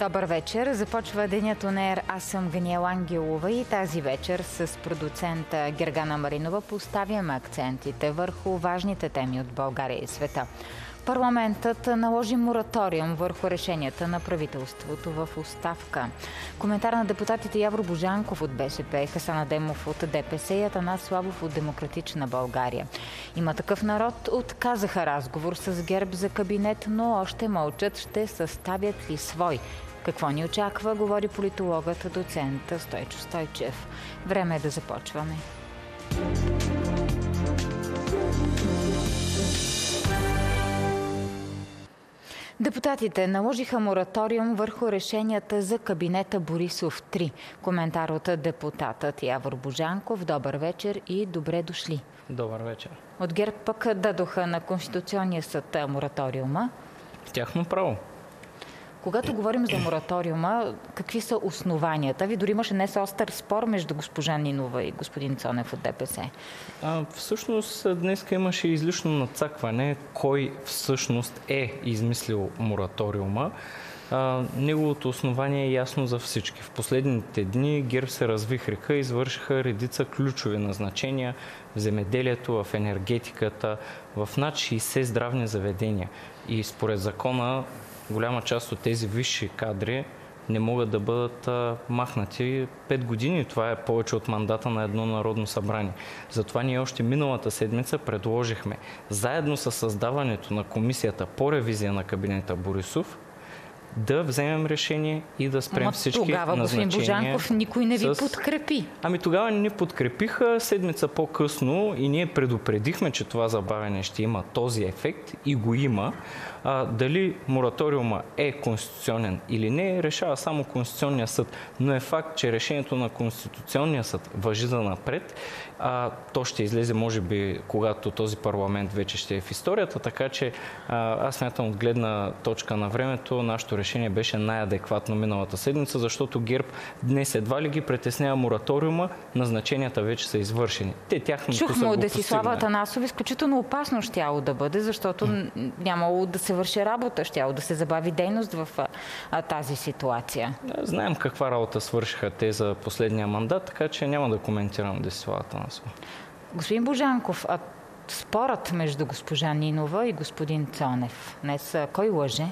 Добър вечер. Започва денят ОНЕР. Аз съм Ганиела Ангелова и тази вечер с продуцента Гергана Маринова поставяме акцентите върху важните теми от България и света. Парламентът наложи мораториум върху решенията на правителството в оставка. Коментар на депутатите Явор Божанков от БСП, Хасан Адемов от ДПС и Атанас Славов от Демократична България. Има такъв народ, отказаха разговор с ГЕРБ за кабинет, но още мълчат, ще съставят ли свой. Какво ни очаква, говори политологът доцент Стойчо Стойчев. Време е да започваме. Депутатите наложиха мораториум върху решенията за кабинета Борисов 3. Коментар от депутатът Явор Божанков. Добър вечер и добре дошли. Добър вечер. От ГЕРБ пък дадоха на Конституционния съд мораториума. Тяхно право. Когато говорим за мораториума, какви са основанията? Ви дори имаше днес остър спор между госпожа Нинова и господин Цонев от ДПС. Всъщност днес имаше излишно надцакване кой всъщност е измислил мораториума. Неговото основание е ясно за всички. В последните дни ГЕРБ се развихриха и извършиха редица ключови назначения в земеделието, в енергетиката, в над 60 здравни заведения. И според закона голяма част от тези висши кадри не могат да бъдат махнати 5 години. Това е повече от мандата на едно народно събрание. Затова ние още миналата седмица предложихме, заедно с създаването на комисията по ревизия на кабинета Борисов, да вземем решение и да спрем всички тогава, назначения. Господин Божанков, никой не ви подкрепи. Тогава не ни подкрепиха. Седмица по-късно и ние предупредихме, че това забавяне ще има този ефект и го има. Дали мораториума е конституционен или не, решава само Конституционния съд. Но е факт, че решението на Конституционния съд важи за напред. То ще излезе, може би, когато този парламент вече ще е в историята, така че аз смятам от гледна точка на времето, нашето решение беше най-адекватно миналата седмица, защото ГЕРБ днес едва ли ги притеснява мораториума, назначенията вече са извършени. Чухме от Десислава Атанасов, изключително опасно щяло да бъде, защото нямало да се върши работа, щяло да се забави дейност в тази ситуация. Знаем каква работа свършиха те за последния мандат, така че няма да коментирам Десислава Атанасов. Господин Божанков, спорът между госпожа Нинова и господин Цонев днес кой лъже?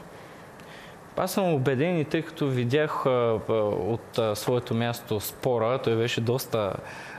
Аз съм убеден и тъй като видях от своето място спора, той беше доста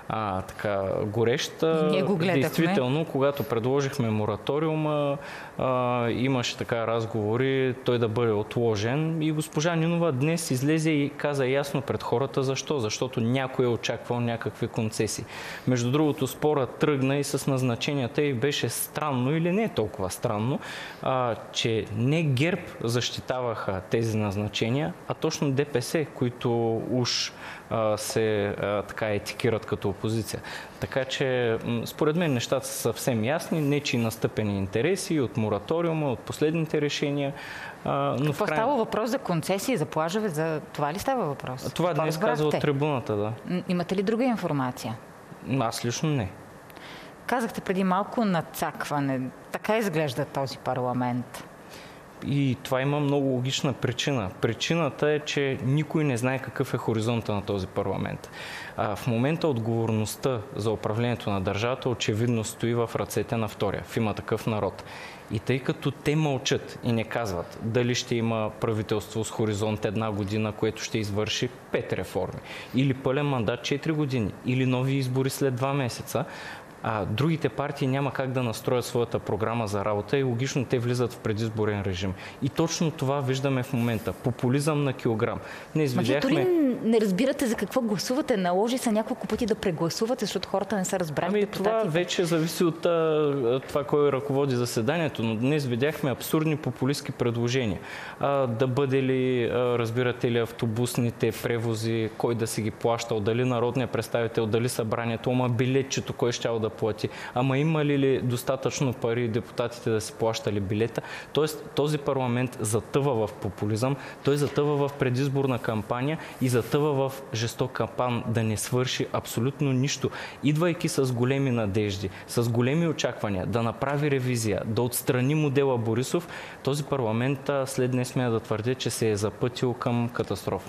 горещ. Действително, когато предложихме мораториума, имаше така разговори той да бъде отложен и госпожа Нинова днес излезе и каза ясно пред хората защо. Защото някой е очаквал някакви концесии. Между другото, спора тръгна и с назначенията и беше странно или не толкова странно, че не ГЕРБ защитаваха тези назначения, а точно ДПС, които уж се етикират като опозиция. Така че, според мен, нещата са съвсем ясни, нечии настъпени интереси от мораториума, от последните решения. Какво става въпрос за концесии, за плажове, за това ли става въпрос? Това днес каза от трибуната, да. Имате ли друга информация? Аз лично не. Казахте преди малко надцакване. Така изглежда този парламент. И това има много логична причина. Причината е, че никой не знае какъв е хоризонта на този парламент. В момента отговорността за управлението на държавата очевидно стои в ръцете на втория, в Има такъв народ. И тъй като те мълчат и не казват дали ще има правителство с хоризонт 1 година, което ще извърши 5 реформи, или пълен мандат 4 години, или нови избори след 2 месеца, другите партии няма как да настроят своята програма за работа и логично те влизат в предизборен режим. И точно това виждаме в момента. Популизъм на килограм. Дори не разбирате за какво гласувате. Наложи се няколко пъти да прегласувате, защото хората не са разбрали депутатите. Това вече зависи от това, кой ръководи заседанието. Но днес видяхме абсурдни популистки предложения. Да бъде ли, разбирате ли, автобусните превози, кой да си ги плащал, дали народният представител, дали събранието, билетчето, кой щял да плати. Ама има ли достатъчно пари депутатите да си плащали билета? Тоест този парламент затъва в популизъм, той затъва в предизборна кампания и затъва в жесток кампан да не свърши абсолютно нищо. Идвайки с големи надежди, с големи очаквания, да направи ревизия, да отстрани модела Борисов, този парламент след днес смея да твърдя, че се е запътил към катастрофа.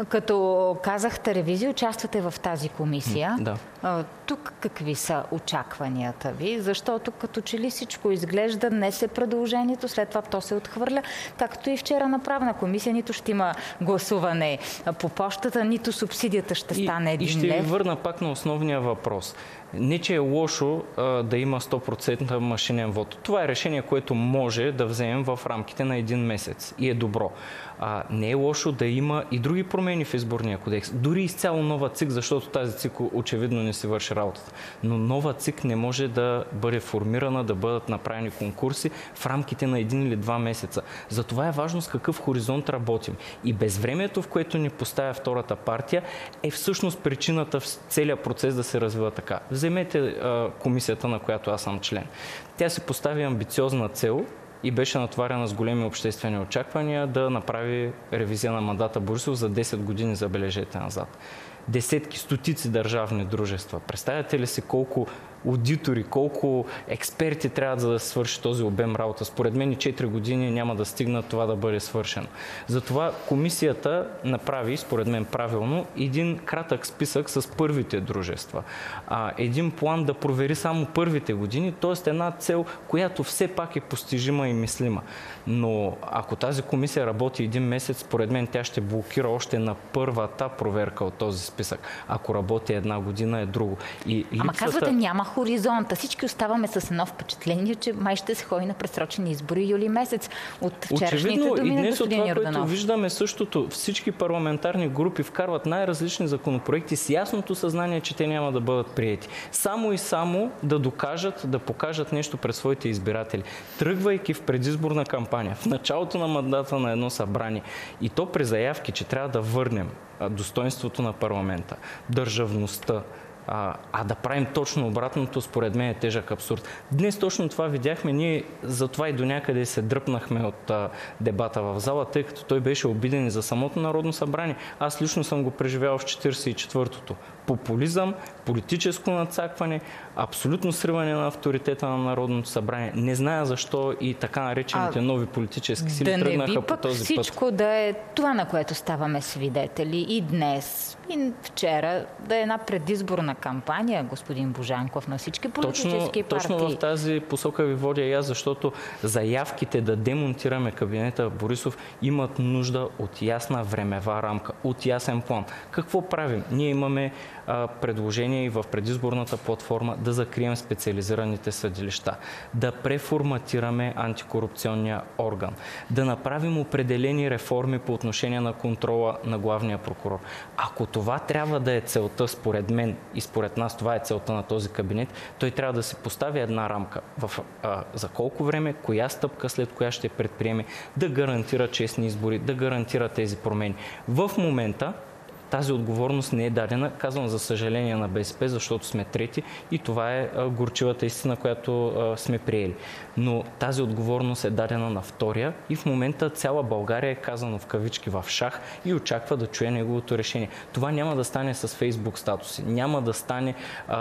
Като казахте ревизия, участвате в тази комисия. Да. Тук какви са очакванията ви? Защото като че ли всичко изглежда, днес е предложението, след това то се отхвърля, както и вчера на правна комисия. Нито ще има гласуване по почтата, нито субсидията ще стане 1 лев. И ще ви върна пак на основния въпрос. Не, че е лошо да има 100% машинен вод. Това е решение, което може да вземем в рамките на 1 месец и е добро. Не е лошо да има и други промени в изборния кодекс. Дори изцяло нова ЦИК, защото тази ЦИК очевидно не си върши работата. Но нова ЦИК не може да бъде формирана, да бъдат направени конкурси в рамките на 1 или 2 месеца. Затова е важно с какъв хоризонт работим. И безвремието, в което ни поставя втората партия, е всъщност причината в целият процес да се развива така. Вземете комисията, на която аз съм член. Тя си постави амбициозна цел и беше натоварена с големи обществени очаквания да направи ревизия на мандата Борисов за 10 години, забележете назад. Десетки, стотици държавни дружества. Представяте ли си колко аудитори, колко експерти трябва да се свърши този обем работа? Според мен и 4 години няма да стигнат това да бъде свършено. Затова комисията направи, според мен правилно, един кратък списък с първите дружества. Един план да провери само първите години, т.е. една цел, която все пак е постижима и мислима. Но ако тази комисия работи 1 месец, според мен тя ще блокира още на първата проверка от този списък. Ако работи 1 година, е друго. Ама казвате, няма хоризонта. Всички оставаме с едно впечатление, че май ще се ходи на предсрочени избори юли месец. От вчерашните думи на господин Йорданов. Очевидно, и днес от това, което виждаме същото, всички парламентарни групи вкарват най-различни законопроекти с ясното съзнание, че те няма да бъдат приети. Само и само да докажат, да покажат нещо пред своите избиратели. Тръгвайки в предизборна кампания, в началото на мандата на едно събрание, и то при заявки, че трябва да върнем достоинството на парламента, държавността, да правим точно обратното, според мен е тежък абсурд. Днес точно това видяхме, ние затова и до някъде се дръпнахме от дебата в зала, тъй като той беше обиден и за самото Народно събрание. Аз лично съм го преживял в 44-тото. Популизъм, политическо надцакване, абсолютно сриване на авторитета на Народното събрание. Не зная защо и така наречените нови политически сили тръгнаха по този път. Всичко да е това, на което ставаме свидетели и днес, и вчера, да е една предизборна кампания, господин Божанков, на всички политически партии. Точно в тази посока ви водя и аз, защото заявките да демонтираме кабинета Борисов имат нужда от ясна времева рамка, от ясен план. Какво правим? Ние имаме предложение и в предизборната платформа да закрием специализираните съдилища, да преформатираме антикорупционния орган, да направим определени реформи по отношение на контрола на главния прокурор. Ако това трябва да е целта, според мен и според нас това е целта на този кабинет, той трябва да се постави една рамка за колко време, коя стъпка след коя ще предприеме, да гарантира честни избори, да гарантира тези промени. В момента тази отговорност не е дадена, казвам за съжаление на БСП, защото сме трети и това е горчивата истина, която сме приели. Но тази отговорност е дадена на втория и в момента цяла България е, казано в кавички, в шах и очаква да чуе неговото решение. Това няма да стане с Фейсбук статуси, няма да стане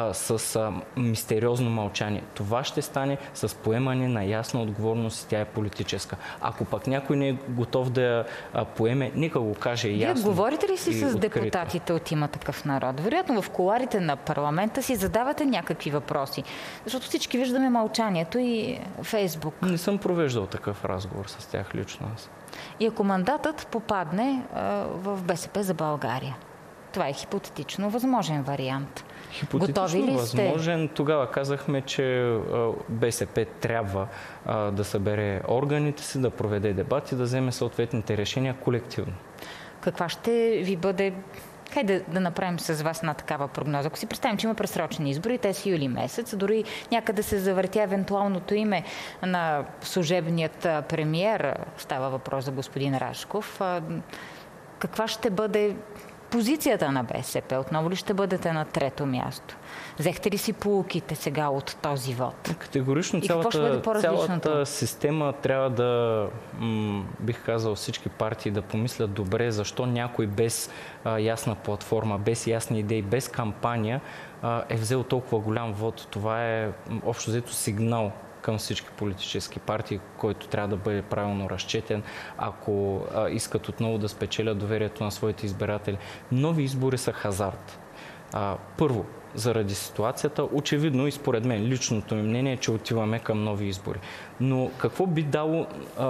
с мистериозно мълчание. Това ще стане с поемане на ясна отговорност и тя е политическа. Ако пък някой не е готов да я поеме, нека го каже ясно. Вие говорите ли си с депутатите от Има такъв народ? Вероятно в кулоарите на парламента си задавате някакви въпроси, защото всички виждаме мълчанието и Фейсбук. Не съм провеждал такъв разговор с тях лично аз. И ако мандатът попадне в БСП за България, това е хипотетично възможен вариант. Хипотетично възможен. Тогава казахме, че БСП трябва да събере органите си, да проведе дебати, да вземе съответните решения колективно. Каква ще ви бъде... Хайде да направим с вас една такава прогноза. Ако си представим, че има пресрочени избори, те са юли месец, дори някъде се завъртя евентуалното име на служебният премиер, става въпрос за господин Рашков, каква ще бъде позицията на БСП? Отново ли ще бъдете на трето място? Взехте ли си поуките сега от този вод? Категорично цялата система трябва да, бих казал, всички партии да помислят добре, защо някой без ясна платформа, без ясни идеи, без кампания е взел толкова голям вод. Това е общо взето сигнал към всички политически партии, който трябва да бъде правилно разчетен, ако искат отново да спечелят доверието на своите избиратели. Нови избори са хазарт. Първо, заради ситуацията, очевидно и според мен, личното ми мнение е, че отиваме към нови избори. Но какво би дало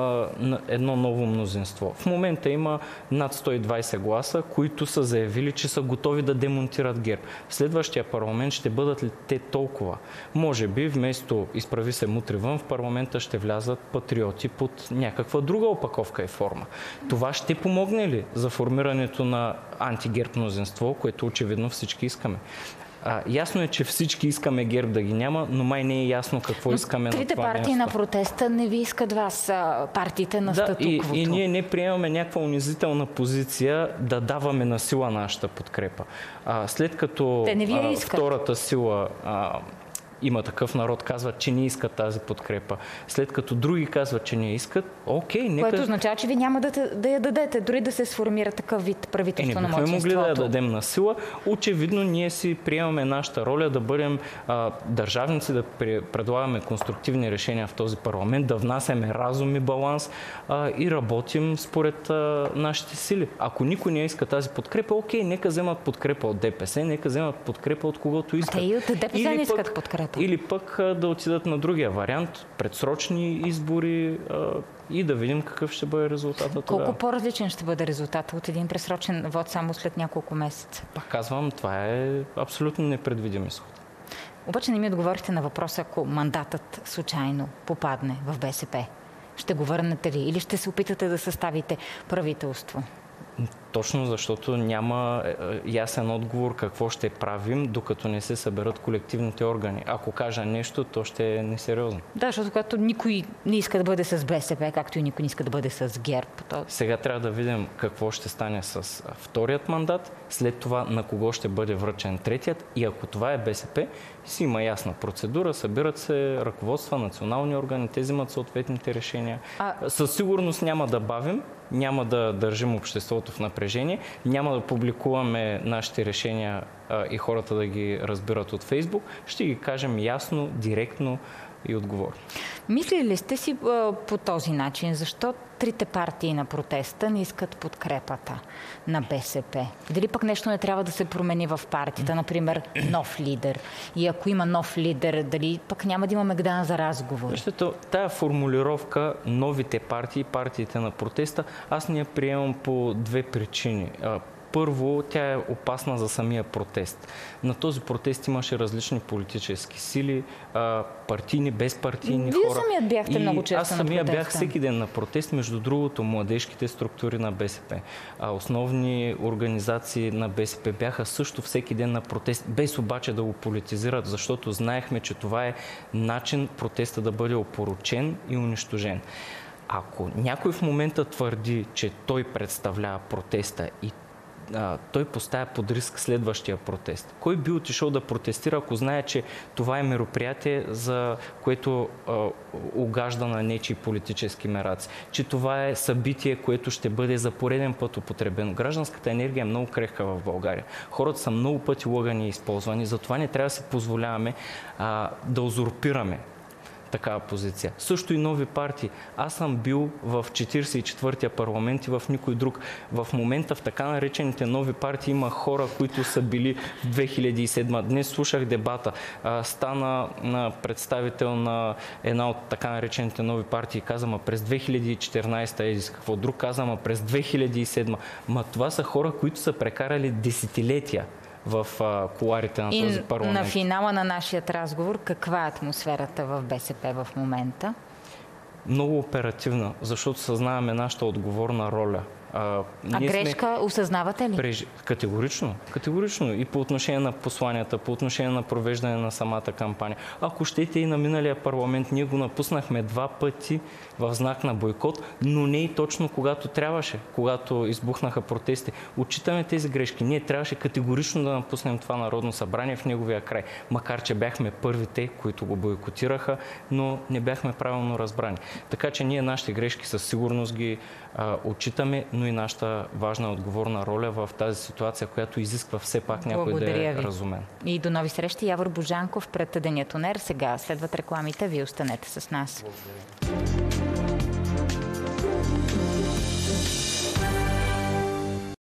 едно ново мнозинство? В момента има над 120 гласа, които са заявили, че са готови да демонтират ГЕРБ. В следващия парламент ще бъдат ли те толкова? Може би вместо изправи се мутри вън, в парламента ще влязат патриоти под някаква друга опаковка и форма. Това ще помогне ли за формирането на антигерб мнозинство, което очевидно всички искаме? Ясно е, че всички искаме ГЕРБ да ги няма, но май не е ясно какво искаме на това място. Трите партии на протеста не ви искат вас, партиите на статуквото. И ние не приемаме някаква унизителна позиция да даваме на сила нашата подкрепа. След като втората сила Има Такъв народ казват, че не искат тази подкрепа. След като други казват, че не искат, окей, нека... Което означава, че ви няма да я дадете, дори да се сформира такъв вид правителство на младсинството. Не бихме могли да я дадем на сила. Очевидно, ние си приемаме нашата роля да бъдем държавници, да предлагаме конструктивни решения в този парламент, да внасяме разум и баланс и работим според нашите сили. Ако никой не иска тази подкрепа, окей, нека вземат подкрепа от ДПС, нека вземат подкрепа от когото искат. Те и от ДПС не искат подкрепа. Или пък да отидат на другия вариант, предсрочни избори и да видим какъв ще бъде резултатът. Колко по-различен ще бъде резултатът от един пресрочен вод само след няколко месеца? Пак казвам, това е абсолютно непредвидим изход. Обаче не ми отговорихте на въпроса, ако мандатът случайно попадне в БСП. Ще го върнете ли или ще се опитате да съставите правителство? Точно защото няма ясен отговор какво ще правим, докато не се съберат колективните органи. Ако кажа нещо, то ще е несериозно. Да, защото когато никой не иска да бъде с БСП, както и никой не иска да бъде с ГЕРБ. Сега трябва да видим какво ще стане с вторият мандат, след това на кого ще бъде връчен третият и ако това е БСП, си има ясна процедура, събират се ръководства, национални органи, те взимат съответните решения. Със сигурност няма да бавим, няма да държим обществото в напрежение, няма да публикуваме нашите решения и хората да ги разбират от Фейсбук. Ще ги кажем ясно, директно и отговорно. Мислили ли сте си по този начин? Защо трите партии на протеста не искат подкрепата на БСП? Дали пък нещо не трябва да се промени в партията? Например, нов лидер. И ако има нов лидер, дали пък няма да има мегдан за разговор? Защото тая формулировка, новите партии, партиите на протеста, аз не я приемам по две причини. Първо, тя е опасна за самия протест. На този протест имаше различни политически сили, партийни, безпартийни хора. Вие самият бяхте много често на протеста. Аз самия бях всеки ден на протест, между другото, младежките структури на БСП. Основни организации на БСП бяха също всеки ден на протест, без обаче да го политизират, защото знаехме, че това е начин протеста да бъде опорочен и унищожен. Ако някой в момента твърди, че той представлява протеста и той поставя под риск следващия протест. Кой би отишъл да протестира, ако знае, че това е мероприятие, за което угажда на нечии политически мераци? Че това е събитие, което ще бъде за пореден път употребено. Гражданската енергия е много крехка в България. Хората са много пъти лъгани и използвани, затова не трябва да си позволяваме да узурпираме такава позиция. Също и нови партии. Аз съм бил в 44-я парламент и в никой друг. В момента в така наречените нови партии има хора, които са били в 2007. Днес слушах дебата. Стана представител на една от така наречените нови партии. Каза, през 2014 едис какво друг, каза, през 2007. Това са хора, които са прекарали десетилетия в кулоарите на този парламент. И на финала на нашия разговор, каква е атмосферата в БСП в момента? Много оперативна, защото съзнаваме нашата отговорна роля. Грешка осъзнавате ли? Категорично. И по отношение на посланията, по отношение на провеждане на самата кампания. Ако щете и на миналия парламент, ние го напуснахме 2 пъти в знак на бойкот, но не и точно когато трябваше, когато избухнаха протести. Отчитаме тези грешки. Ние трябваше категорично да напуснем това Народно събрание в неговия край. Макар че бяхме първите, които го бойкотираха, но не бяхме правилно разбрани. Така че ние нашите грешки със сигурност ги отчитаме, но и нашата важна отговорна роля в тази ситуация, която изисква все пак някой да е разумен. И до нови срещи. Явор Божанков пред Денят УНЕР. Сега следват рекламите. Вие останете с нас. Благодаря.